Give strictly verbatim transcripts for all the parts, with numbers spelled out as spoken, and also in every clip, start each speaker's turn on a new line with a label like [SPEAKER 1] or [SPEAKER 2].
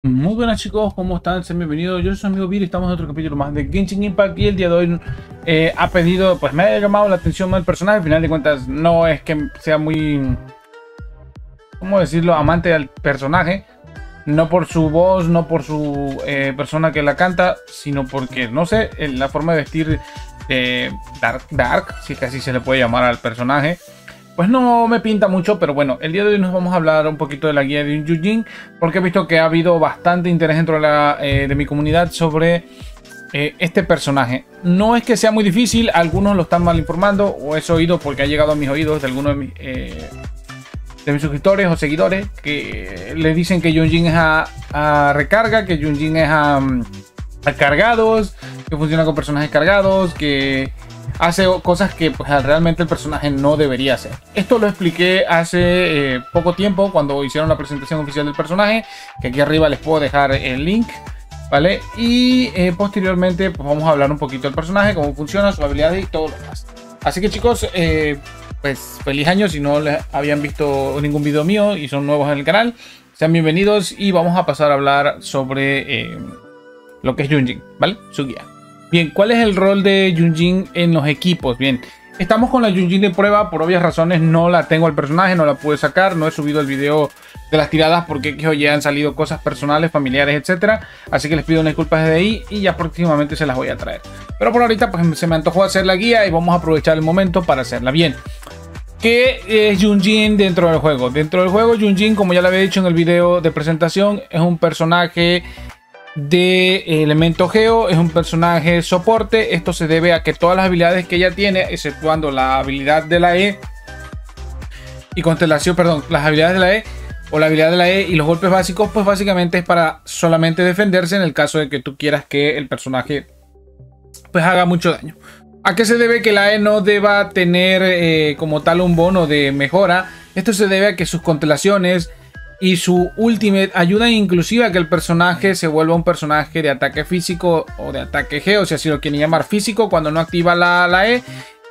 [SPEAKER 1] Muy buenas chicos, ¿cómo están? Sean bienvenidos, yo soy su amigo Vir y estamos en otro capítulo más de Genshin Impact. Y el día de hoy eh, ha pedido, pues me ha llamado la atención el personaje. Al final de cuentas no es que sea muy, ¿cómo decirlo?, amante del personaje. No por su voz, no por su eh, persona que la canta, sino porque, no sé, la forma de vestir eh, Dark, Dark, si es que así se le puede llamar al personaje, pues no me pinta mucho. Pero bueno, el día de hoy nos vamos a hablar un poquito de la guía de Yunjin, porque he visto que ha habido bastante interés dentro de, la, eh, de mi comunidad sobre eh, este personaje. No es que sea muy difícil, algunos lo están mal informando, o he oído porque ha llegado a mis oídos de algunos de mis, eh, de mis suscriptores o seguidores que le dicen que Yunjin es a, a recarga, que Yunjin es a, a cargados, que funciona con personajes cargados, que hace cosas que pues, realmente el personaje no debería hacer. Esto lo expliqué hace eh, poco tiempo cuando hicieron la presentación oficial del personaje, que aquí arriba les puedo dejar el link, ¿vale? Y eh, posteriormente pues, vamos a hablar un poquito del personaje, cómo funciona, sus habilidades y todo lo demás. Así que chicos, eh, pues feliz año si no les habían visto ningún video mío y son nuevos en el canal. Sean bienvenidos y vamos a pasar a hablar sobre eh, lo que es Yunjin, ¿vale? Su guía. Bien, ¿cuál es el rol de Yunjin en los equipos? Bien, estamos con la Yunjin de prueba. Por obvias razones no la tengo el personaje, no la pude sacar. No he subido el video de las tiradas porque ya han salido cosas personales, familiares, etcétera. Así que les pido disculpas desde ahí y ya próximamente se las voy a traer. Pero por ahorita pues se me antojó hacer la guía y vamos a aprovechar el momento para hacerla. Bien, ¿qué es Yunjin dentro del juego? Dentro del juego Yunjin, como ya lo había dicho en el video de presentación, es un personaje de elemento geo, es un personaje soporte. Esto se debe a que todas las habilidades que ella tiene, exceptuando la habilidad de la E y constelación, perdón, las habilidades de la E o la habilidad de la E y los golpes básicos, pues básicamente es para solamente defenderse en el caso de que tú quieras que el personaje pues haga mucho daño. ¿A qué se debe que la E no deba tener eh, como tal un bono de mejora? Esto se debe a que sus constelaciones y su ultimate ayudan inclusive a que el personaje se vuelva un personaje de ataque físico o de ataque geo, si así lo quieren llamar, físico cuando no activa la, la E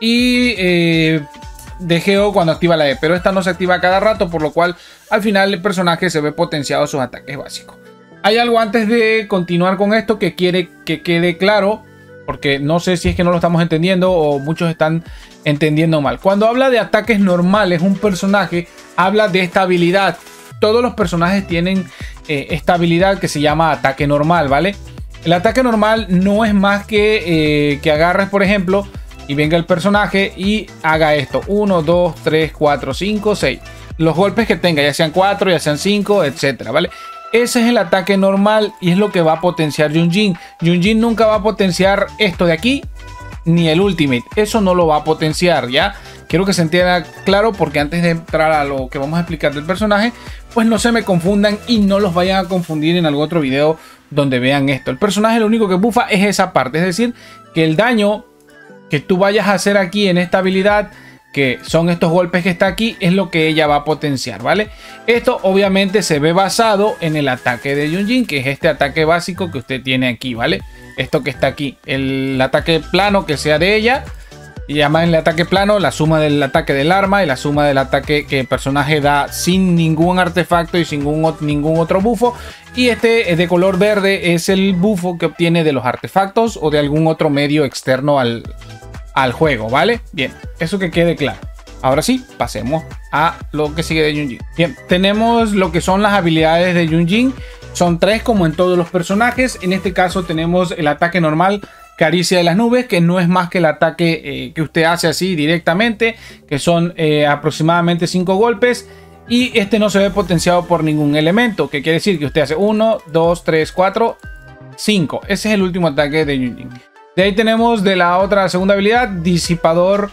[SPEAKER 1] y eh, de geo cuando activa la E, pero esta no se activa cada rato, por lo cual al final el personaje se ve potenciado sus ataques básicos. Hay algo antes de continuar con esto que quiere que quede claro, porque no sé si es que no lo estamos entendiendo o muchos están entendiendo mal. Cuando habla de ataques normales, un personaje habla de esta habilidad. Todos los personajes tienen eh, esta habilidad que se llama ataque normal, ¿vale? El ataque normal no es más que eh, que agarres, por ejemplo, y venga el personaje y haga esto. uno, dos, tres, cuatro, cinco, seis. Los golpes que tenga, ya sean cuatro, ya sean cinco, etcétera, ¿vale? Ese es el ataque normal y es lo que va a potenciar Yunjin. Yunjin nunca va a potenciar esto de aquí, ni el ultimate. Eso no lo va a potenciar, ¿ya? Quiero que se entienda claro porque antes de entrar a lo que vamos a explicar del personaje, pues no se me confundan y no los vayan a confundir en algún otro video donde vean esto. El personaje lo único que bufa es esa parte, es decir, que el daño que tú vayas a hacer aquí en esta habilidad, que son estos golpes que está aquí, es lo que ella va a potenciar, ¿vale? Esto obviamente se ve basado en el ataque de Yunjin, que es este ataque básico que usted tiene aquí, ¿vale? Esto que está aquí, el ataque plano que sea de ella, y llaman el ataque plano la suma del ataque del arma y la suma del ataque que el personaje da sin ningún artefacto y sin ningún, ningún otro bufo. Y este de color verde es el bufo que obtiene de los artefactos o de algún otro medio externo al, al juego, ¿vale? Bien, eso que quede claro. Ahora sí, pasemos a lo que sigue de Yunjin. Bien, tenemos lo que son las habilidades de Yunjin. Son tres como en todos los personajes. En este caso tenemos el ataque normal, Caricia de las Nubes, que no es más que el ataque eh, que usted hace así directamente, que son eh, aproximadamente cinco golpes. Y este no se ve potenciado por ningún elemento, que quiere decir que usted hace uno, dos, tres, cuatro, cinco. Ese es el último ataque de Yunjin. De ahí tenemos de la otra segunda habilidad, Disipador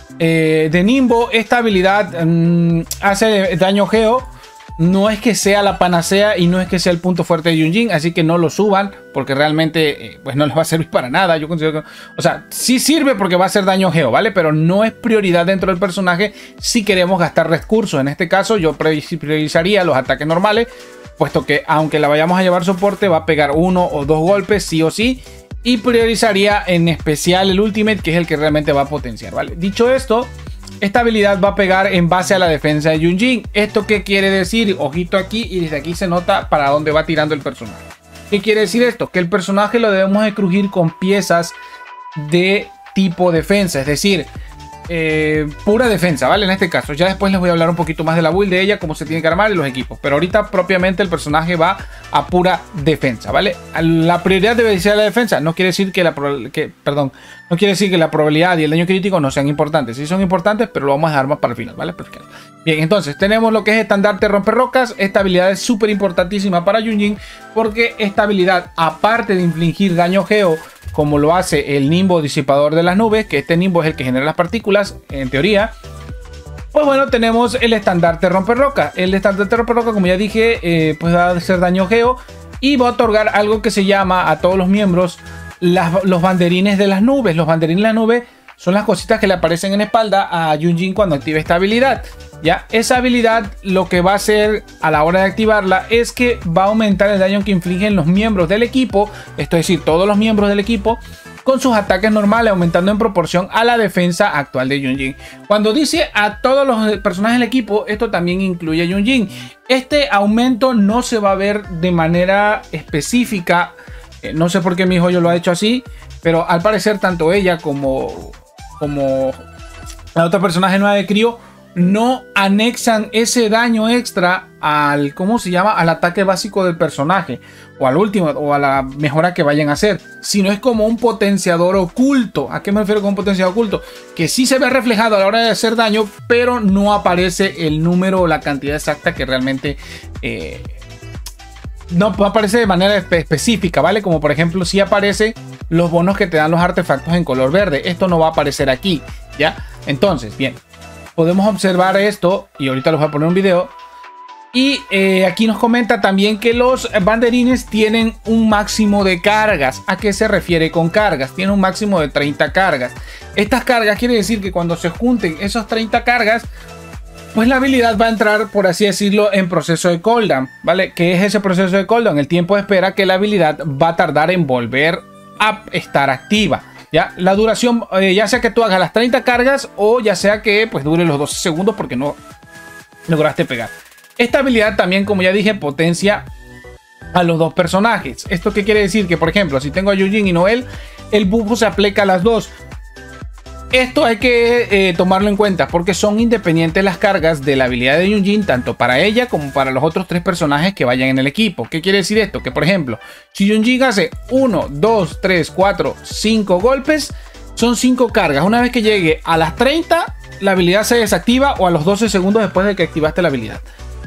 [SPEAKER 1] eh, de Nimbo. Esta habilidad mmm, hace daño geo. No es que sea la panacea y no es que sea el punto fuerte de Yunjin, así que no lo suban porque realmente eh, pues no les va a servir para nada. Yo considero que, o sea, sí sirve porque va a hacer daño geo, ¿vale? Pero no es prioridad dentro del personaje si queremos gastar recursos. En este caso yo priorizaría los ataques normales, puesto que aunque la vayamos a llevar soporte va a pegar uno o dos golpes sí o sí. Y priorizaría en especial el ultimate, que es el que realmente va a potenciar, ¿vale? Dicho esto, esta habilidad va a pegar en base a la defensa de Yunjin. ¿Esto qué quiere decir? Ojito aquí, y desde aquí se nota para dónde va tirando el personaje. ¿Qué quiere decir esto? Que el personaje lo debemos de crujir con piezas de tipo defensa, es decir, eh, pura defensa, ¿vale? En este caso, ya después les voy a hablar un poquito más de la build de ella, cómo se tiene que armar y los equipos, pero ahorita propiamente el personaje va a pura defensa, ¿vale? La prioridad debe ser la defensa, no quiere decir que la que, perdón, no quiere decir que la probabilidad y el daño crítico no sean importantes, sí son importantes, pero lo vamos a dejar más para el final, ¿vale? Perfecto. Bien, entonces tenemos lo que es estandarte romper rocas. Esta habilidad es súper importantísima para Yunjin, porque esta habilidad, aparte de infligir daño geo, como lo hace el Nimbo disipador de las nubes, que este Nimbo es el que genera las partículas, en teoría, pues bueno, tenemos el estandarte romper roca. El estandarte romper roca, como ya dije, eh, pues va a hacer daño geo y va a otorgar algo que se llama a todos los miembros las, los banderines de las nubes. Los banderines de las nubes son las cositas que le aparecen en la espalda a Yunjin cuando activa esta habilidad. Ya, esa habilidad lo que va a hacer a la hora de activarla es que va a aumentar el daño que infligen los miembros del equipo, esto es decir, todos los miembros del equipo, con sus ataques normales, aumentando en proporción a la defensa actual de Yunjin. Cuando dice a todos los personajes del equipo, esto también incluye a Yunjin. Este aumento no se va a ver de manera específica, eh, no sé por qué mi joyo lo ha hecho así, pero al parecer tanto ella como, como la otra personaje nueva de Crio no anexan ese daño extra al, ¿cómo se llama? Al ataque básico del personaje, o al último, o a la mejora que vayan a hacer, sino es como un potenciador oculto. ¿A qué me refiero con un potenciador oculto? Que sí se ve reflejado a la hora de hacer daño, pero no aparece el número o la cantidad exacta que realmente eh, no aparece de manera espe específica, ¿vale? Como por ejemplo, si aparece los bonos que te dan los artefactos en color verde. Esto no va a aparecer aquí, ¿ya? Entonces, bien, podemos observar esto y ahorita les voy a poner un video. Y eh, aquí nos comenta también que los banderines tienen un máximo de cargas. ¿A qué se refiere con cargas? Tiene un máximo de treinta cargas. Estas cargas quiere decir que cuando se junten esos treinta cargas, pues la habilidad va a entrar, por así decirlo, en proceso de cooldown, ¿vale? ¿Qué es ese proceso de cooldown? El tiempo de espera que la habilidad va a tardar en volver a estar activa. Ya, la duración, eh, ya sea que tú hagas las treinta cargas o ya sea que pues dure los doce segundos porque no lograste pegar. Esta habilidad también, como ya dije, potencia a los dos personajes. ¿Esto qué quiere decir? Que por ejemplo, si tengo a Yunjin y Noel, el buffo se aplica a las dos. Esto hay que eh, tomarlo en cuenta porque son independientes las cargas de la habilidad de Yunjin, tanto para ella como para los otros tres personajes que vayan en el equipo. ¿Qué quiere decir esto? Que por ejemplo, si Yunjin hace uno, dos, tres, cuatro, cinco golpes, son cinco cargas. Una vez que llegue a las treinta, la habilidad se desactiva, o a los doce segundos después de que activaste la habilidad.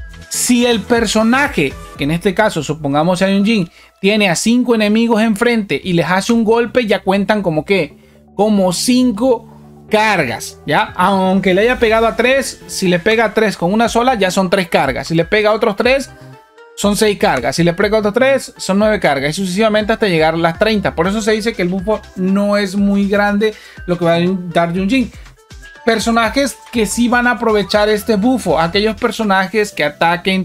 [SPEAKER 1] Si el personaje, que en este caso supongamos a Yunjin, tiene a cinco enemigos enfrente y les hace un golpe, ya cuentan como que como cinco cargas, ya, aunque le haya pegado a tres, si le pega a tres con una sola, ya son tres cargas. Si le pega a otros tres, son seis cargas. Si le pega a otros tres, son nueve cargas, y sucesivamente hasta llegar a las treinta. Por eso se dice que el buffo no es muy grande lo que va a dar Yunjin. Personajes que sí van a aprovechar este buffo, aquellos personajes que ataquen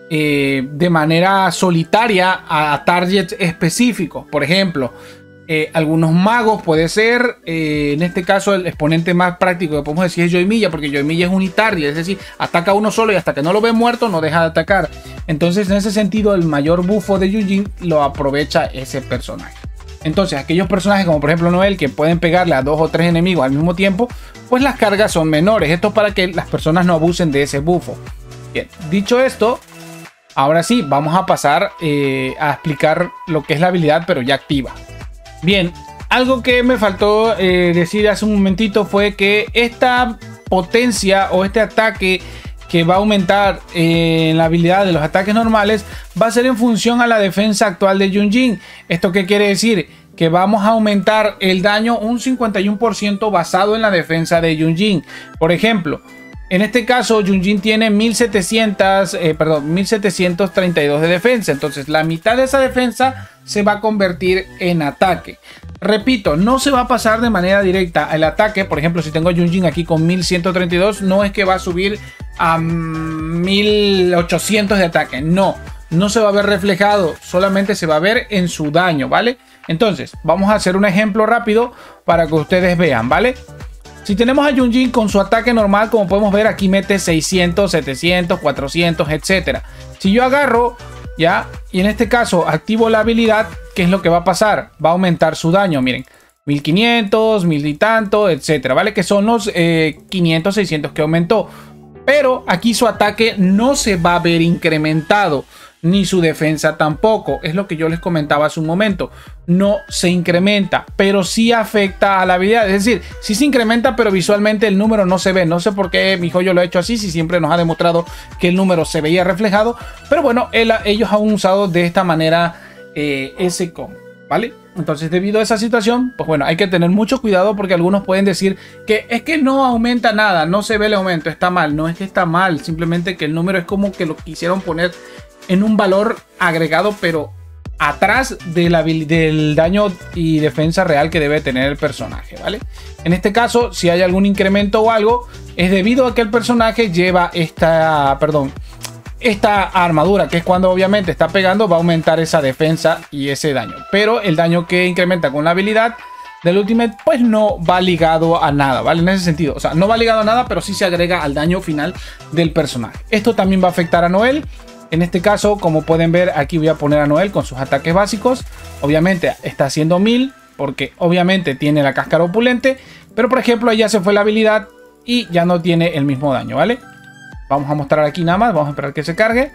[SPEAKER 1] eh, de manera solitaria a targets específicos. Por ejemplo, Eh, algunos magos puede ser, eh, en este caso el exponente más práctico que podemos decir es Yoimiya, porque Yoimiya es unitario, es decir, ataca uno solo y hasta que no lo ve muerto no deja de atacar. Entonces en ese sentido el mayor buffo de Yunjin lo aprovecha ese personaje. Entonces aquellos personajes como por ejemplo Noel, que pueden pegarle a dos o tres enemigos al mismo tiempo, pues las cargas son menores. Esto es para que las personas no abusen de ese buffo. Bien, dicho esto, ahora sí vamos a pasar eh, a explicar lo que es la habilidad pero ya activa. Bien, algo que me faltó eh, decir hace un momentito fue que esta potencia o este ataque que va a aumentar eh, la habilidad de los ataques normales va a ser en función a la defensa actual de Yunjin. ¿Esto qué quiere decir? Que vamos a aumentar el daño un cincuenta y uno por ciento basado en la defensa de Yunjin. Por ejemplo, en este caso Yunjin tiene mil setecientos, eh, perdón, mil setecientos treinta y dos de defensa. Entonces la mitad de esa defensa se va a convertir en ataque. Repito, no se va a pasar de manera directa el ataque. Por ejemplo, si tengo a Yunjin aquí con mil ciento treinta y dos, no es que va a subir a mil ochocientos de ataque. No, no se va a ver reflejado, solamente se va a ver en su daño, ¿vale? Entonces, vamos a hacer un ejemplo rápido para que ustedes vean, ¿vale? Si tenemos a Yunjin con su ataque normal, como podemos ver aquí mete seiscientos, setecientos, cuatrocientos, etcétera. Si yo agarro ya y en este caso activo la habilidad, ¿qué es lo que va a pasar? Va a aumentar su daño, miren, mil quinientos, mil y tanto, etcétera, ¿vale? Que son los eh, quinientos, seiscientos que aumentó. Pero aquí su ataque no se va a ver incrementado, ni su defensa tampoco. Es lo que yo les comentaba hace un momento. No se incrementa, pero sí afecta a la habilidad. Es decir, sí se incrementa, pero visualmente el número no se ve. No sé por qué mi joyo lo ha hecho así, si siempre nos ha demostrado que el número se veía reflejado. Pero bueno, él, ellos han usado de esta manera eh, ese combo, ¿vale? Entonces, debido a esa situación, pues bueno, hay que tener mucho cuidado porque algunos pueden decir que es que no aumenta nada, no se ve el aumento, está mal. No es que está mal, simplemente que el número es como que lo quisieron poner en un valor agregado, pero atrás de la, del daño y defensa real que debe tener el personaje, ¿vale? En este caso, si hay algún incremento o algo, es debido a que el personaje lleva esta, perdón, esta armadura, que es cuando obviamente está pegando, va a aumentar esa defensa y ese daño. Pero el daño que incrementa con la habilidad del Ultimate, pues no va ligado a nada, ¿vale? En ese sentido, o sea, no va ligado a nada, pero sí se agrega al daño final del personaje. Esto también va a afectar a Noel. En este caso, como pueden ver, aquí voy a poner a Noel con sus ataques básicos. Obviamente está haciendo mil, porque obviamente tiene la cáscara opulente. Pero por ejemplo, ya se fue la habilidad y ya no tiene el mismo daño, ¿vale? Vamos a mostrar aquí nada más, vamos a esperar que se cargue.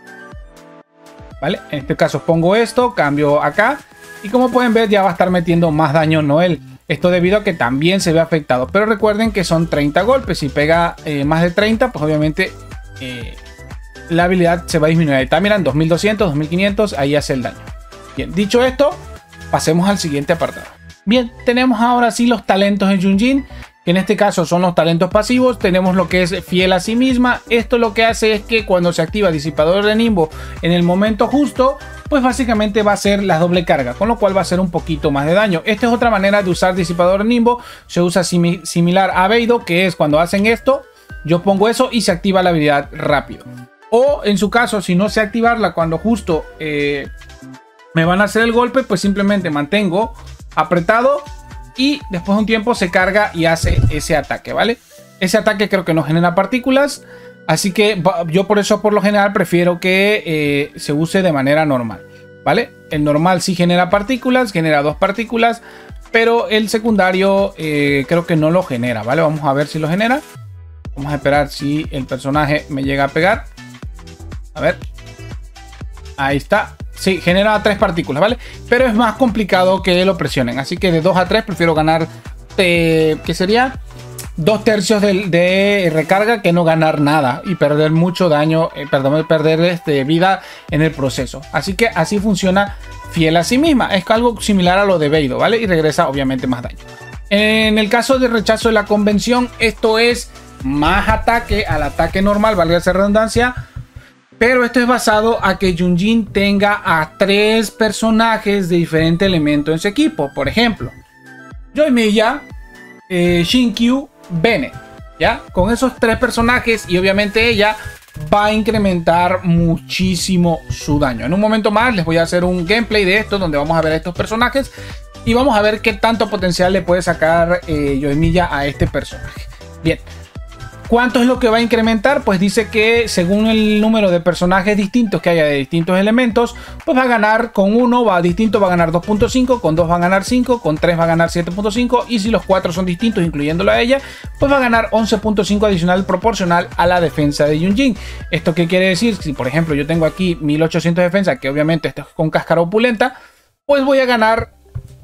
[SPEAKER 1] ¿Vale? En este caso pongo esto, cambio acá. Y como pueden ver, ya va a estar metiendo más daño Noel. Esto debido a que también se ve afectado. Pero recuerden que son treinta golpes. Si pega eh, más de treinta, pues obviamente eh, la habilidad se va a disminuir. Ahí está, miran, dos mil doscientos, dos mil quinientos, ahí hace el daño. Bien, dicho esto, pasemos al siguiente apartado. Bien, tenemos ahora sí los talentos en Yunjin, que en este caso son los talentos pasivos. Tenemos lo que es fiel a sí misma. Esto lo que hace es que cuando se activa disipador de Nimbo en el momento justo, pues básicamente va a ser la doble carga, con lo cual va a ser un poquito más de daño. Esta es otra manera de usar disipador de Nimbo. Se usa simi similar a Beidou, que es cuando hacen esto, yo pongo eso y se activa la habilidad rápido. O en su caso, si no sé activarla cuando justo eh, me van a hacer el golpe, pues simplemente mantengo apretado y después de un tiempo se carga y hace ese ataque, ¿vale? Ese ataque creo que no genera partículas, así que yo por eso por lo general prefiero que eh, se use de manera normal, ¿vale? El normal sí genera partículas, genera dos partículas, pero el secundario eh, creo que no lo genera, ¿vale? Vamos a ver si lo genera. Vamos a esperar si el personaje me llega a pegar. A ver. Ahí está. Sí, genera tres partículas, ¿vale? Pero es más complicado que lo presionen. Así que de dos a tres prefiero ganar, eh, ¿qué sería? Dos tercios de, de recarga que no ganar nada y perder mucho daño, eh, perdón, perder este, vida en el proceso. Así que así funciona fiel a sí misma. Es algo similar a lo de Beidou, ¿vale? Y regresa obviamente más daño. En el caso de rechazo de la convención, esto es más ataque al ataque normal, valga esa redundancia. Pero esto es basado a que Yunjin tenga a tres personajes de diferente elemento en su equipo. Por ejemplo, Yoimiya, eh, Shinkyu, Bennett. ¿Ya? Con esos tres personajes y obviamente ella va a incrementar muchísimo su daño. En un momento más les voy a hacer un gameplay de esto donde vamos a ver a estos personajes y vamos a ver qué tanto potencial le puede sacar eh, Yoimiya a este personaje. Bien. ¿Cuánto es lo que va a incrementar? Pues dice que según el número de personajes distintos que haya de distintos elementos, pues va a ganar con uno, va distinto, va a ganar dos punto cinco, con dos va a ganar cinco, con tres va a ganar siete punto cinco y si los cuatro son distintos, incluyéndolo a ella, pues va a ganar once punto cinco adicional proporcional a la defensa de Yunjin. ¿Esto qué quiere decir? Si por ejemplo yo tengo aquí mil ochocientos de defensa, que obviamente esto es con cáscara opulenta, pues voy a ganar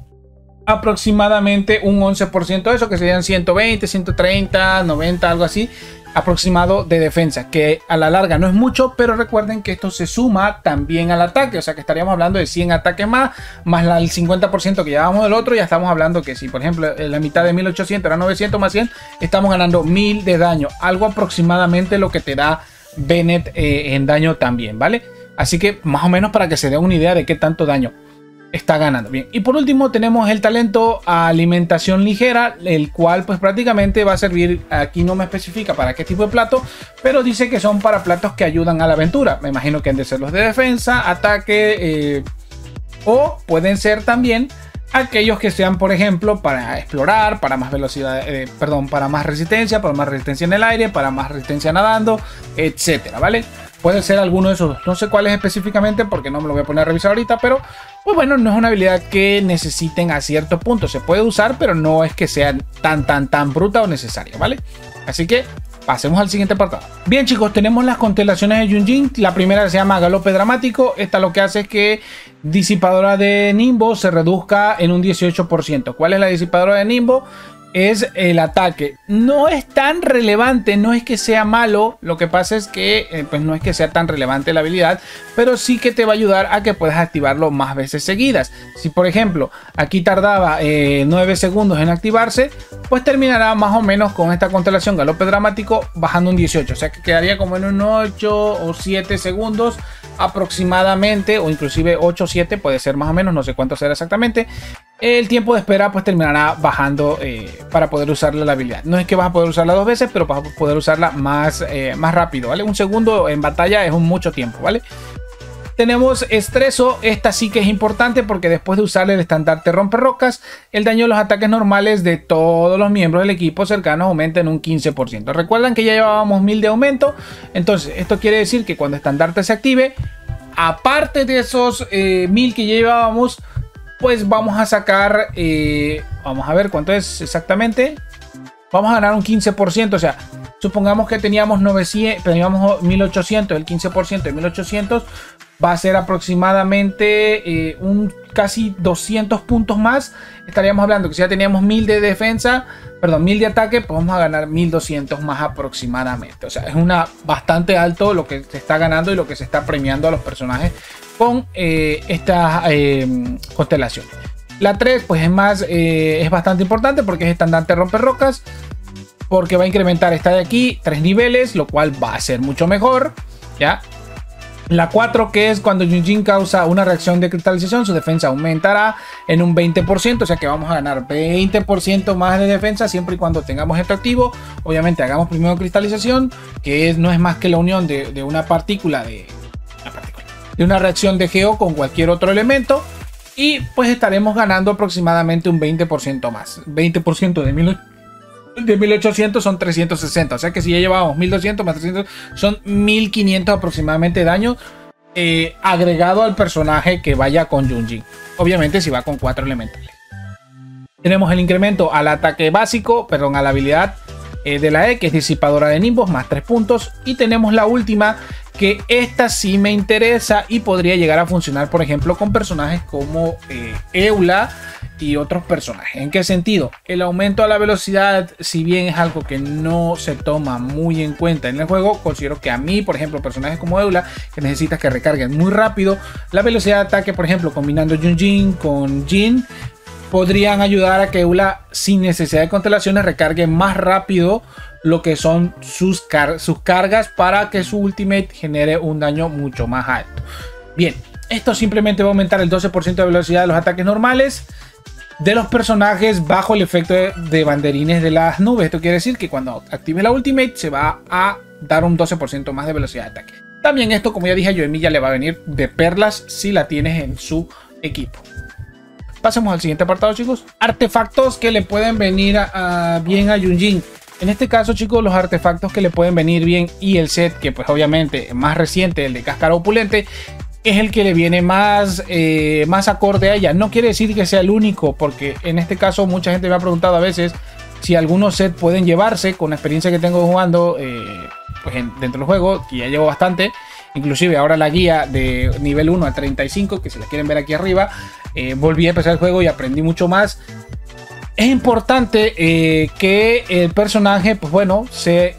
[SPEAKER 1] aproximadamente un once por ciento de eso, que serían ciento veinte, ciento treinta, noventa, algo así aproximado de defensa, que a la larga no es mucho, pero recuerden que esto se suma también al ataque, o sea que estaríamos hablando de cien ataques más, más la, el cincuenta por ciento que llevábamos del otro, ya estamos hablando que si por ejemplo la mitad de mil ochocientos era novecientos más cien, estamos ganando mil de daño, algo aproximadamente lo que te da Bennett eh, en daño también, ¿vale? Así que más o menos para que se den una idea de qué tanto daño está ganando. Bien, y por último tenemos el talento alimentación ligera, el cual pues prácticamente va a servir, aquí no me especifica para qué tipo de plato, pero dice que son para platos que ayudan a la aventura. Me imagino que han de ser los de defensa, ataque, eh, o pueden ser también aquellos que sean, por ejemplo, para explorar, para más velocidad, eh, perdón, para más resistencia, para más resistencia en el aire, para más resistencia nadando, etcétera, ¿vale? Puede ser alguno de esos, no sé cuáles específicamente porque no me lo voy a poner a revisar ahorita, pero pues bueno, no es una habilidad que necesiten a cierto punto. Se puede usar, pero no es que sea tan, tan, tan bruta o necesaria, ¿vale? Así que pasemos al siguiente apartado. Bien, chicos, tenemos las constelaciones de Yunjin. La primera se llama Galope Dramático. Esta lo que hace es que Disipadora de Nimbo se reduzca en un dieciocho por ciento. ¿Cuál es la Disipadora de Nimbo? Es el ataque. No es tan relevante, no es que sea malo. Lo que pasa es que eh, pues no es que sea tan relevante la habilidad, pero sí que te va a ayudar a que puedas activarlo más veces seguidas. Si por ejemplo aquí tardaba eh, nueve segundos en activarse, pues terminará más o menos con esta constelación Galope Dramático bajando un dieciocho. O sea que quedaría como en un ocho o siete segundos aproximadamente, o inclusive ocho o siete, puede ser más o menos, no sé cuánto será exactamente. El tiempo de espera pues terminará bajando eh, para poder usarla la habilidad. No es que vas a poder usarla dos veces, pero vas a poder usarla más, eh, más rápido, ¿vale? Un segundo en batalla es un mucho tiempo, ¿vale? Tenemos Estreso. Esta sí que es importante porque después de usar el estandarte Romperrocas, el daño de los ataques normales de todos los miembros del equipo cercanos aumenta en un quince por ciento. Recuerdan que ya llevábamos mil de aumento. Entonces esto quiere decir que cuando estandarte se active, aparte de esos eh, mil que ya llevábamos, pues vamos a sacar, eh, vamos a ver cuánto es exactamente. Vamos a ganar un quince por ciento, o sea, supongamos que teníamos novecientos, teníamos mil ochocientos, el quince por ciento de mil ochocientos va a ser aproximadamente eh, un casi doscientos puntos más. Estaríamos hablando que si ya teníamos mil de defensa, perdón, mil de ataque, pues vamos a ganar mil doscientos más aproximadamente. O sea, es una bastante alto lo que se está ganando y lo que se está premiando a los personajes con eh, esta eh, constelación. La tres pues es más, eh, es bastante importante porque es estandarte Romperrocas, porque va a incrementar esta de aquí tres niveles, lo cual va a ser mucho mejor, ¿ya? La cuatro, que es cuando Yunjin causa una reacción de cristalización, su defensa aumentará en un veinte por ciento, o sea que vamos a ganar veinte por ciento más de defensa siempre y cuando tengamos esto activo. Obviamente hagamos primero cristalización, que es, no es más que la unión de, de una partícula de, una partícula de una reacción de Geo con cualquier otro elemento, y pues estaremos ganando aproximadamente un veinte por ciento más. veinte por ciento de mil de mil ochocientos son trescientos sesenta, o sea que si ya llevamos mil doscientos más trescientos son mil quinientos aproximadamente de daño eh, agregado al personaje que vaya con Yunjin. Obviamente si va con cuatro elementales. Tenemos el incremento al ataque básico, perdón, a la habilidad eh, de la E, que es Disipadora de Nimbos, más tres puntos. Y tenemos la última, que esta sí me interesa y podría llegar a funcionar, por ejemplo, con personajes como eh, Eula y otros personajes. ¿En qué sentido? El aumento a la velocidad, si bien es algo que no se toma muy en cuenta en el juego, considero que a mí, por ejemplo, personajes como Eula, que necesitas que recarguen muy rápido, la velocidad de ataque, por ejemplo, combinando Yunjin con Jin, podrían ayudar a que Eula, sin necesidad de constelaciones, recargue más rápido lo que son sus, car sus cargas para que su ultimate genere un daño mucho más alto. Bien, esto simplemente va a aumentar el doce por ciento de velocidad de los ataques normales de los personajes bajo el efecto de, de banderines de las nubes. Esto quiere decir que cuando active la ultimate se va a dar un doce por ciento más de velocidad de ataque. También esto, como ya dije, a Yoemi ya le va a venir de perlas si la tienes en su equipo. Pasemos al siguiente apartado, chicos. Artefactos que le pueden venir a, a, bien a Yunjin. En este caso, chicos, los artefactos que le pueden venir bien y el set que pues obviamente más reciente, el de Cáscara Opulente, es el que le viene más, eh, más acorde a ella. No quiere decir que sea el único, porque en este caso mucha gente me ha preguntado a veces si algunos sets pueden llevarse. Con la experiencia que tengo jugando eh, pues en, dentro del juego, que ya llevo bastante, inclusive ahora la guía de nivel uno a treinta y cinco, que si la quieren ver aquí arriba, eh, volví a empezar el juego y aprendí mucho más. Es importante eh, que el personaje, pues bueno, se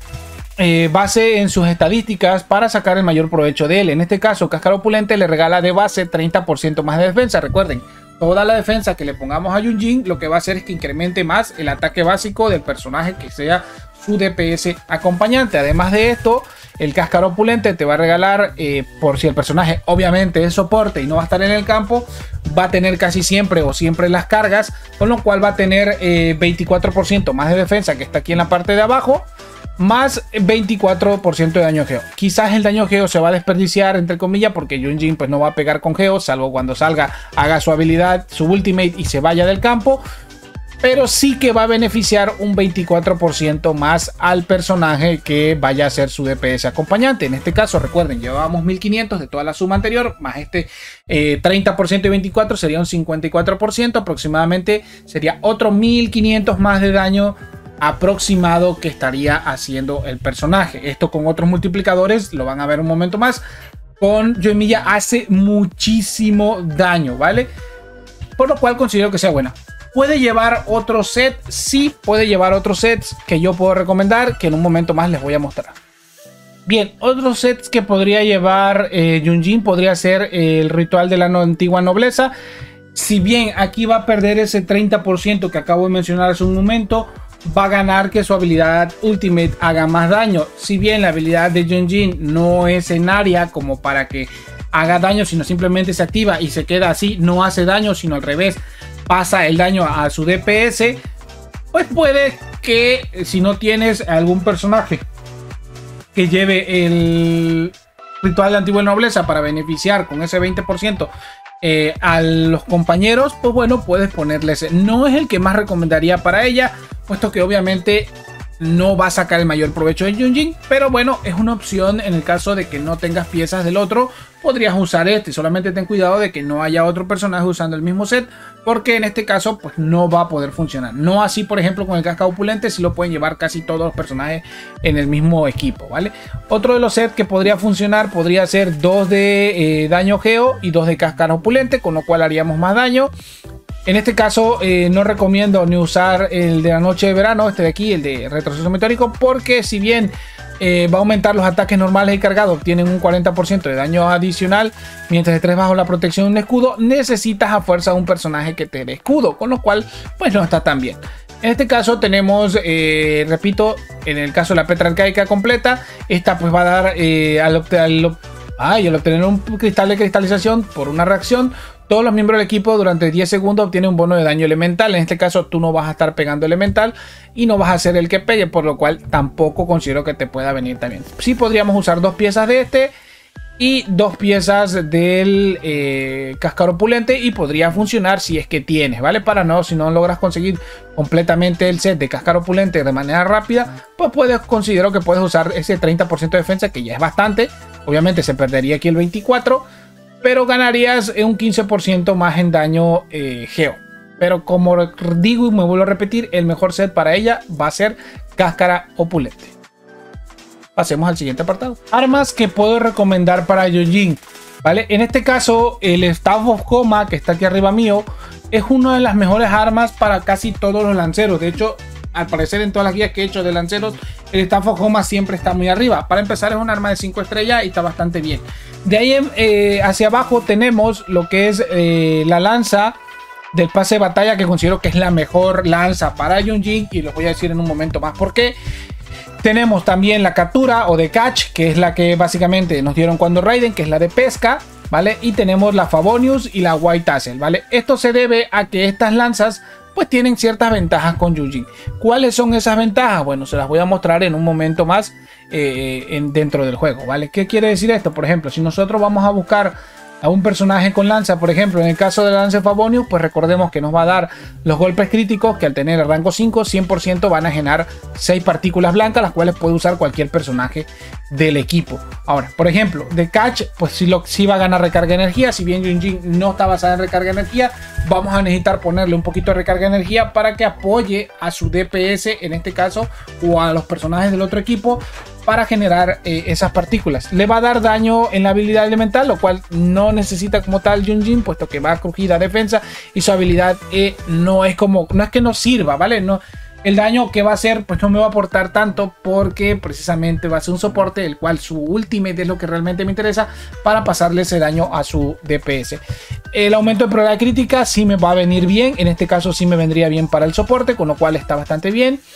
[SPEAKER 1] eh, base en sus estadísticas para sacar el mayor provecho de él. En este caso, Cáscara Opulente le regala de base treinta por ciento más de defensa. Recuerden, toda la defensa que le pongamos a Yunjin lo que va a hacer es que incremente más el ataque básico del personaje que sea su D P S acompañante. Además de esto, el Cáscara Opulente te va a regalar, eh, por si el personaje obviamente es soporte y no va a estar en el campo, va a tener casi siempre o siempre las cargas, con lo cual va a tener eh, veinticuatro por ciento más de defensa, que está aquí en la parte de abajo, más veinticuatro por ciento de daño geo. Quizás el daño geo se va a desperdiciar, entre comillas, porque Yunjin pues no va a pegar con geo, salvo cuando salga, haga su habilidad, su ultimate y se vaya del campo. Pero sí que va a beneficiar un veinticuatro por ciento más al personaje que vaya a ser su D P S acompañante. En este caso, recuerden, llevábamos mil quinientos de toda la suma anterior, más este eh, treinta por ciento y veinticuatro sería un cincuenta y cuatro por ciento. Aproximadamente sería otro mil quinientos más de daño aproximado que estaría haciendo el personaje. Esto con otros multiplicadores, lo van a ver un momento más. Con Yoimiya hace muchísimo daño, ¿vale? Por lo cual considero que sea buena. ¿Puede llevar otro set? Sí, puede llevar otros sets que yo puedo recomendar, que en un momento más les voy a mostrar. Bien, otros sets que podría llevar eh, Yunjin podría ser eh, el ritual de la no, antigua nobleza. Si bien aquí va a perder ese treinta por ciento que acabo de mencionar hace un momento, va a ganar que su habilidad Ultimate haga más daño. Si bien la habilidad de Yunjin no es en área como para que haga daño, sino simplemente se activa y se queda así, no hace daño, sino al revés, pasa el daño a su D P S, pues puede que si no tienes algún personaje que lleve el ritual de antigua nobleza para beneficiar con ese veinte por ciento eh, a los compañeros, pues bueno, puedes ponerles. No es el que más recomendaría para ella, puesto que obviamente no va a sacar el mayor provecho de Yunjin, pero bueno, es una opción en el caso de que no tengas piezas del otro. Podrías usar este, solamente ten cuidado de que no haya otro personaje usando el mismo set, porque en este caso pues no va a poder funcionar. No así por ejemplo con el casca opulente, si lo pueden llevar casi todos los personajes en el mismo equipo, ¿vale? Otro de los sets que podría funcionar podría ser dos de eh, daño geo y dos de cáscara opulente, con lo cual haríamos más daño. En este caso eh, no recomiendo ni usar el de la noche de verano, este de aquí, el de retroceso meteórico, porque si bien eh, va a aumentar los ataques normales y cargados, obtienen un cuarenta por ciento de daño adicional, mientras estés bajo la protección de un escudo, necesitas a fuerza un personaje que te dé escudo, con lo cual pues no está tan bien. En este caso tenemos, eh, repito, en el caso de la Petra Arcaica completa, esta pues va a dar eh, al, al, ay, al obtener un cristal de cristalización por una reacción, todos los miembros del equipo durante diez segundos obtienen un bono de daño elemental. En este caso tú no vas a estar pegando elemental y no vas a ser el que pegue, por lo cual tampoco considero que te pueda venir también. Sí podríamos usar dos piezas de este y dos piezas del eh, cascar opulente y podría funcionar si es que tienes, ¿vale? Para no, si no logras conseguir completamente el set de cascar opulente de manera rápida, pues puedes, considero que puedes usar ese treinta por ciento de defensa, que ya es bastante. Obviamente se perdería aquí el veinticuatro por ciento, pero ganarías un quince por ciento más en daño eh, geo. Pero como digo y me vuelvo a repetir, el mejor set para ella va a ser cáscara opulente. Pasemos al siguiente apartado. Armas que puedo recomendar para Yunjin, ¿vale? En este caso, el Staff of Koma, que está aquí arriba mío, es una de las mejores armas para casi todos los lanceros. De hecho, al parecer en todas las guías que he hecho de lanceros, el Staff of Koma siempre está muy arriba. Para empezar, es un arma de cinco estrellas y está bastante bien. De ahí eh, hacia abajo tenemos lo que es eh, la lanza del pase de batalla, que considero que es la mejor lanza para Yunjin, y los voy a decir en un momento más por qué. Tenemos también la captura o de catch, que es la que básicamente nos dieron cuando Raiden, que es la de pesca, ¿vale? Y tenemos la Favonius y la White Tassel, ¿vale? Esto se debe a que estas lanzas pues tienen ciertas ventajas con Yunjin. ¿Cuáles son esas ventajas? Bueno, se las voy a mostrar en un momento más eh, en, dentro del juego, ¿vale? ¿Qué quiere decir esto? Por ejemplo, si nosotros vamos a buscar a un personaje con lanza, por ejemplo, en el caso de la lanza Favonius, pues recordemos que nos va a dar los golpes críticos que al tener el rango cinco, cien por ciento van a generar seis partículas blancas, las cuales puede usar cualquier personaje del equipo. Ahora, por ejemplo, de catch, pues sí, lo, sí va a ganar recarga de energía. Si bien Yunjin no está basada en recarga de energía, vamos a necesitar ponerle un poquito de recarga de energía para que apoye a su D P S, en este caso, o a los personajes del otro equipo, para generar eh, esas partículas. Le va a dar daño en la habilidad elemental, lo cual no necesita como tal Yunjin, puesto que va a crujir a defensa y su habilidad eh, no es como, no es que no sirva, ¿vale? No, el daño que va a hacer pues no me va a aportar tanto, porque precisamente va a ser un soporte, el cual su ultimate es lo que realmente me interesa para pasarle ese daño a su D P S. El aumento de probabilidad crítica sí me va a venir bien, en este caso sí me vendría bien para el soporte, con lo cual está bastante bien.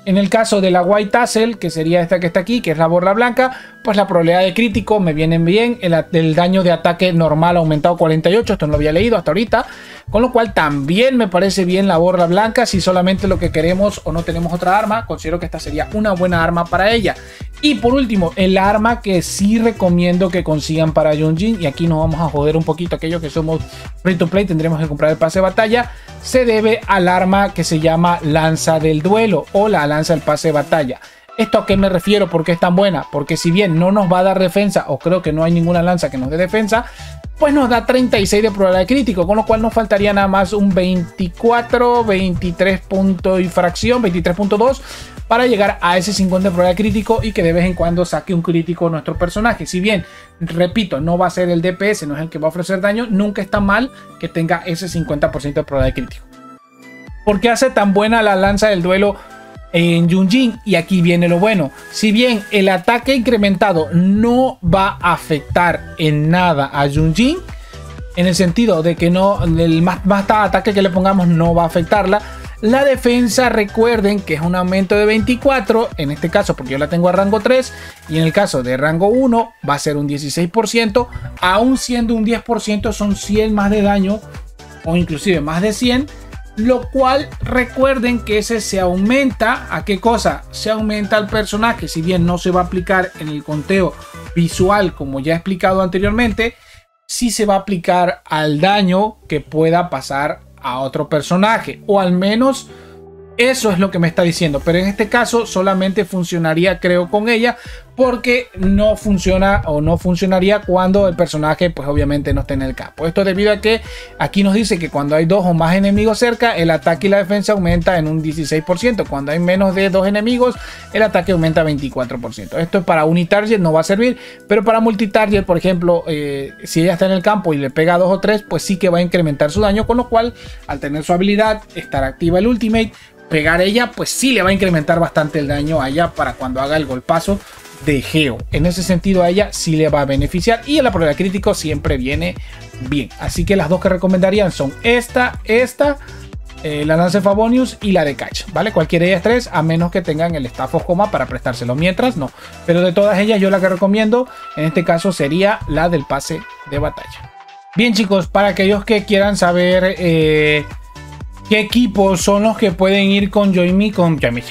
[SPEAKER 1] En el caso de la White Tassel, que sería esta que está aquí, que es la borla blanca, pues la probabilidad de crítico me viene bien. El, el daño de ataque normal ha aumentado cuarenta y ocho, esto no lo había leído hasta ahorita. Con lo cual también me parece bien la borla blanca. Si solamente lo que queremos o no tenemos otra arma, considero que esta sería una buena arma para ella. Y por último, el arma que sí recomiendo que consigan para Yunjin, y aquí nos vamos a joder un poquito aquellos que somos free to play, tendremos que comprar el pase de batalla, se debe al arma que se llama lanza del duelo o la lanza del pase de batalla. ¿Esto a qué me refiero? ¿Por qué es tan buena? Porque si bien no nos va a dar defensa, o creo que no hay ninguna lanza que nos dé defensa, pues nos da treinta y seis de probabilidad de crítico, con lo cual nos faltaría nada más un veinticuatro, veintitrés punto y fracción, veintitrés punto dos para llegar a ese cincuenta de probabilidad de crítico y que de vez en cuando saque un crítico nuestro personaje. Si bien, repito, no va a ser el D P S, no es el que va a ofrecer daño, nunca está mal que tenga ese cincuenta por ciento de probabilidad de crítico. ¿Por qué hace tan buena la lanza del duelo en Yunjin? Y aquí viene lo bueno. Si bien el ataque incrementado no va a afectar en nada a Yunjin, en el sentido de que no, el más, más ataque que le pongamos no va a afectarla, la defensa, recuerden que es un aumento de veinticuatro, en este caso porque yo la tengo a rango tres, y en el caso de rango uno va a ser un dieciséis por ciento, aún siendo un diez por ciento son cien más de daño, o inclusive más de cien, lo cual recuerden que ese se aumenta. ¿A qué cosa? Se aumenta al personaje, si bien no se va a aplicar en el conteo visual como ya he explicado anteriormente, sí se va a aplicar al daño que pueda pasar a otro personaje, o al menos eso es lo que me está diciendo, pero en este caso solamente funcionaría, creo, con ella, porque no funciona o no funcionaría cuando el personaje pues obviamente no esté en el campo. Esto debido a que aquí nos dice que cuando hay dos o más enemigos cerca, el ataque y la defensa aumenta en un dieciséis por ciento. Cuando hay menos de dos enemigos, el ataque aumenta veinticuatro por ciento. Esto es para unitarget, no va a servir, pero para multitarget, por ejemplo, eh, si ella está en el campo y le pega dos o tres, pues sí que va a incrementar su daño, con lo cual al tener su habilidad, estar activa el ultimate, pegar ella, pues sí le va a incrementar bastante el daño a ella para cuando haga el golpazo de Geo. En ese sentido a ella sí le va a beneficiar, y en la probabilidad crítico siempre viene bien. Así que las dos que recomendarían son esta, esta, eh, la lanza de Favonius y la de Catch, ¿vale? Cualquiera de ellas tres, a menos que tengan el Staff of Coma para prestárselo, mientras no. Pero de todas ellas yo la que recomiendo en este caso sería la del pase de batalla. Bien chicos, para aquellos que quieran saber eh, ¿qué equipos son los que pueden ir con Yoimi, con Yoimi,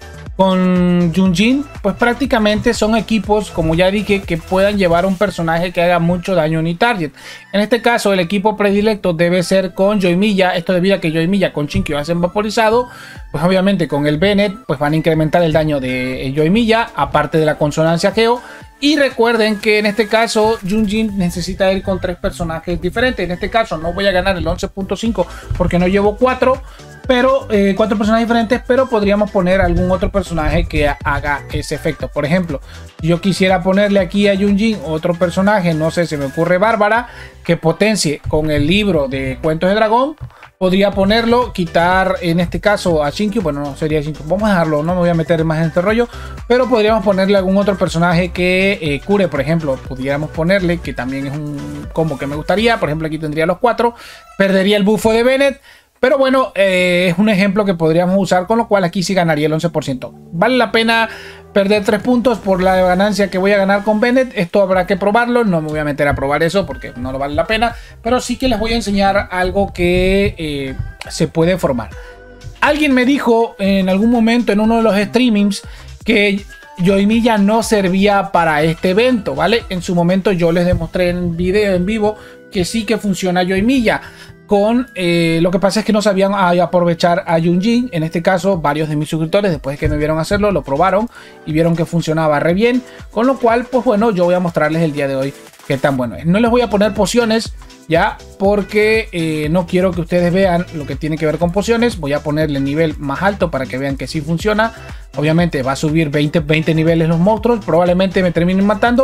[SPEAKER 1] con Yunjin? Pues prácticamente son equipos, como ya dije, que puedan llevar un personaje que haga mucho daño en target. En este caso, el equipo predilecto debe ser con Yoimiya. Esto debido a que Yoimiya con Chinkyu hacen vaporizado. Pues obviamente con el Bennett pues van a incrementar el daño de Yoimiya, aparte de la consonancia Geo. Y recuerden que en este caso Yunjin necesita ir con tres personajes diferentes. En este caso no voy a ganar el once punto cinco porque no llevo cuatro, pero eh, cuatro personajes diferentes, pero podríamos poner algún otro personaje que haga ese efecto. Por ejemplo, yo quisiera ponerle aquí a Yunjin otro personaje, no sé, se me ocurre Bárbara, que potencie con el libro de Cuentos de Dragón. Podría ponerlo, quitar en este caso a Chinkyu, bueno, no sería Chinkyu, vamos a dejarlo, no me voy a meter más en este rollo, pero podríamos ponerle algún otro personaje que eh, cure, por ejemplo, pudiéramos ponerle, que también es un combo que me gustaría, por ejemplo aquí tendría los cuatro, perdería el bufo de Bennett, pero bueno, eh, es un ejemplo que podríamos usar, con lo cual aquí sí ganaría el once por ciento. Vale la pena perder tres puntos por la ganancia que voy a ganar con Bennett. Esto habrá que probarlo, no me voy a meter a probar eso porque no lo vale la pena, pero sí que les voy a enseñar algo que eh, se puede formar. Alguien me dijo en algún momento en uno de los streamings que Yoimiya no servía para este evento, ¿vale? En su momento yo les demostré en video en vivo que sí que funciona Yoimiya. Con, eh, lo que pasa es que no sabían aprovechar a Yunjin. En este caso, varios de mis suscriptores, después de que me vieron hacerlo, lo probaron y vieron que funcionaba re bien. Con lo cual, pues bueno, yo voy a mostrarles el día de hoy qué tan bueno es. No les voy a poner pociones ya, porque eh, no quiero que ustedes vean lo que tiene que ver con pociones. Voy a ponerle nivel más alto para que vean que sí funciona. Obviamente va a subir veinte, veinte niveles los monstruos. Probablemente me terminen matando.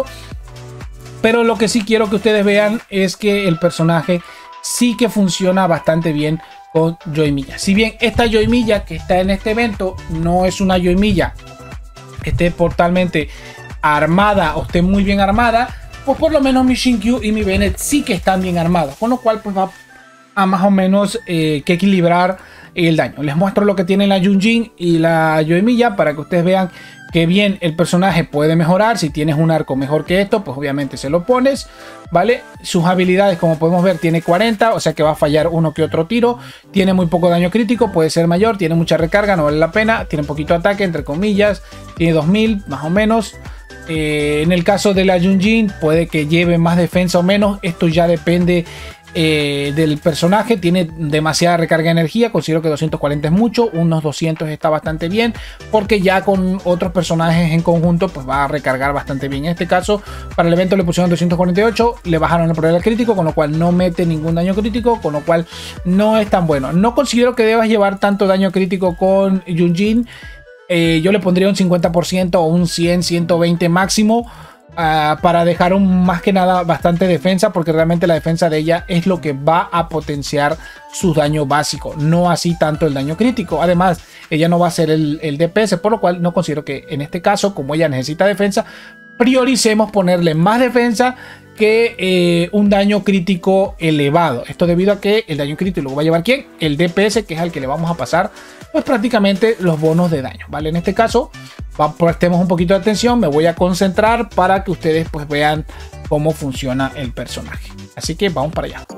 [SPEAKER 1] Pero lo que sí quiero que ustedes vean es que el personaje sí que funciona bastante bien con Yoimiya. Si bien esta Yoimiya que está en este evento no es una Yoimiya que esté totalmente armada o esté muy bien armada, pues por lo menos mi Chinkyu y mi Bennett sí que están bien armados, con lo cual pues va a más o menos eh, que equilibrar el daño. Les muestro lo que tienen la Yunjin y la Yoimiya para que ustedes vean que bien el personaje puede mejorar. Si tienes un arco mejor que esto, pues obviamente se lo pones, ¿vale? Sus habilidades, como podemos ver, tiene cuarenta, o sea que va a fallar uno que otro tiro. Tiene muy poco daño crítico, puede ser mayor, tiene mucha recarga, no vale la pena. Tiene poquito ataque, entre comillas, tiene dos mil más o menos. Eh, en el caso de la Yunjin puede que lleve más defensa o menos, esto ya depende eh, del personaje. Tiene demasiada recarga de energía, considero que doscientos cuarenta es mucho, unos doscientos está bastante bien, porque ya con otros personajes en conjunto pues va a recargar bastante bien. En este caso para el evento le pusieron doscientos cuarenta y ocho, le bajaron el problema crítico, con lo cual no mete ningún daño crítico, con lo cual no es tan bueno. No considero que debas llevar tanto daño crítico con Yunjin. Eh, yo le pondría un cincuenta por ciento o un cien, ciento veinte máximo uh, para dejar un, más que nada bastante defensa, porque realmente la defensa de ella es lo que va a potenciar su daño básico, no así tanto el daño crítico. Además, ella no va a ser el, el D P S, por lo cual no considero que en este caso, como ella necesita defensa, prioricemos ponerle más defensa que eh, un daño crítico elevado. Esto debido a que el daño crítico lo va a llevar ¿quién? El D P S, que es al que le vamos a pasar pues prácticamente los bonos de daño, ¿vale? En este caso, va, prestemos un poquito de atención, me voy a concentrar para que ustedes pues vean cómo funciona el personaje. Así que vamos para allá.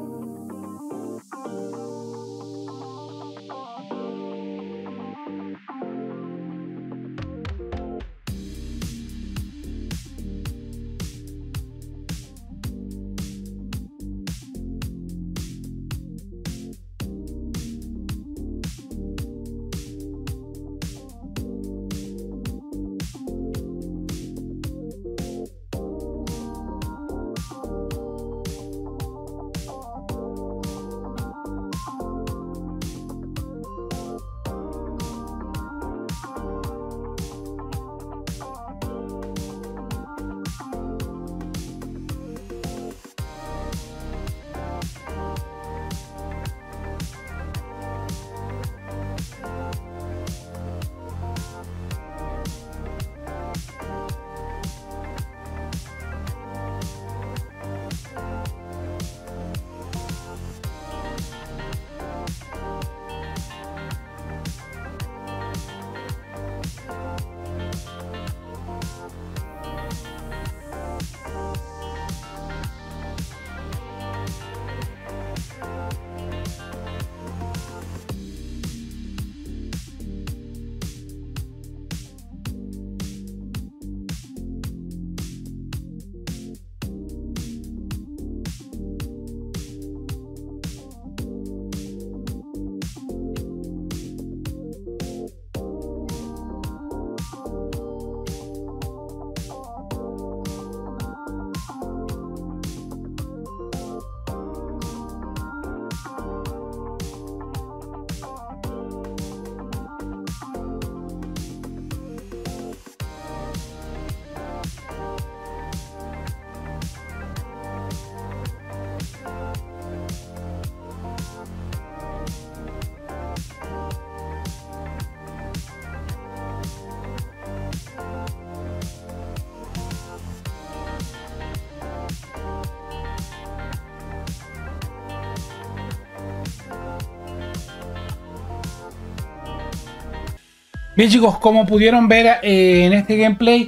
[SPEAKER 1] Bien chicos, como pudieron ver eh, en este gameplay,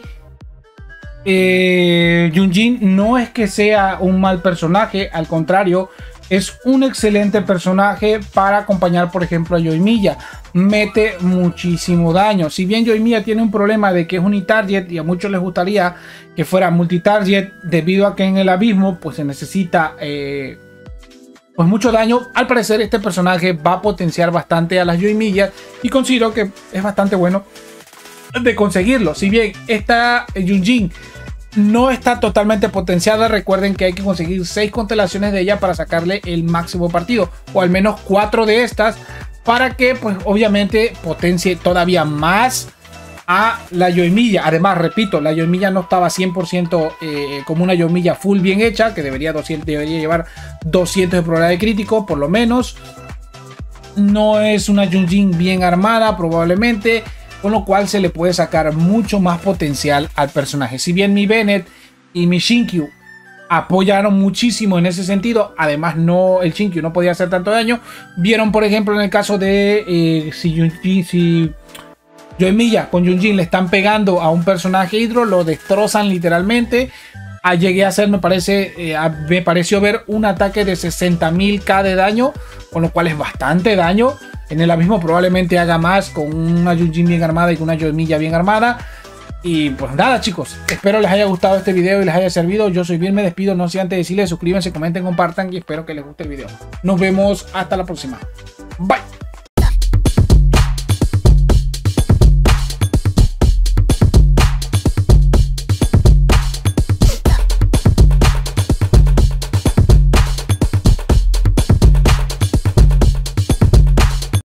[SPEAKER 1] eh, Yunjin no es que sea un mal personaje, al contrario, es un excelente personaje para acompañar, por ejemplo, a Yoimiya. Mete muchísimo daño. Si bien Yoimiya tiene un problema de que es unitarget y a muchos les gustaría que fuera multitarget, debido a que en el abismo pues se necesita eh, pues mucho daño. Al parecer este personaje va a potenciar bastante a las Yoimiya y considero que es bastante bueno de conseguirlo. Si bien esta Yunjin no está totalmente potenciada, recuerden que hay que conseguir seis constelaciones de ella para sacarle el máximo partido, o al menos cuatro de estas, para que pues obviamente potencie todavía más a la Yoimiya. Además, repito, la Yoimiya no estaba cien por ciento eh, como una Yoimiya full bien hecha, que debería, doscientos, debería llevar doscientos de probabilidad de crítico por lo menos. No es una Yunjin bien armada probablemente, con lo cual se le puede sacar mucho más potencial al personaje. Si bien mi Bennett y mi Shinkyu apoyaron muchísimo en ese sentido. Además, no, el Shinkyu no podía hacer tanto daño. Vieron, por ejemplo, en el caso de eh, si, Yunjin, si Yoimiya con Yunjin le están pegando a un personaje hidro, lo destrozan literalmente. Ah, llegué a hacer, me parece, eh, me pareció ver un ataque de sesenta mil K de daño, con lo cual es bastante daño. En el abismo probablemente haga más con una Yunjin bien armada y con una Yoimiya bien armada. Y pues nada, chicos, espero les haya gustado este video y les haya servido. Yo soy bien, me despido, no sé antes de decirles, suscríbanse, comenten, compartan y espero que les guste el video. Nos vemos hasta la próxima. Bye.